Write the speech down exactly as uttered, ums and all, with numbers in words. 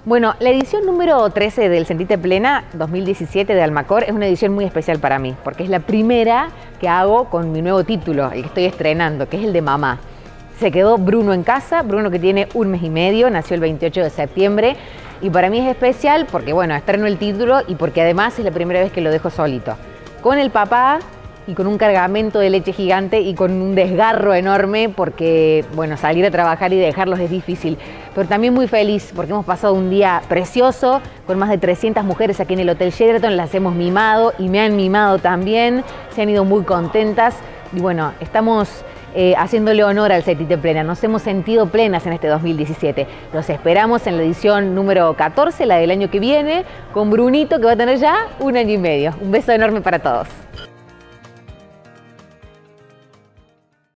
Bueno, la edición número trece del Sentite Plena dos mil diecisiete de Almacor es una edición muy especial para mí, porque es la primera que hago con mi nuevo título, el que estoy estrenando, que es el de mamá. Se quedó Bruno en casa, Bruno que tiene un mes y medio, nació el veintiocho de septiembre, y para mí es especial porque, bueno, estreno el título y porque además es la primera vez que lo dejo solito. Con el papá y con un cargamento de leche gigante y con un desgarro enorme porque, bueno, salir a trabajar y dejarlos es difícil. Pero también muy feliz porque hemos pasado un día precioso con más de trescientas mujeres aquí en el Hotel Sheraton, las hemos mimado y me han mimado también, se han ido muy contentas y bueno, estamos eh, haciéndole honor al Sentite Plena, nos hemos sentido plenas en este dos mil diecisiete. Los esperamos en la edición número catorce, la del año que viene, con Brunito que va a tener ya un año y medio. Un beso enorme para todos.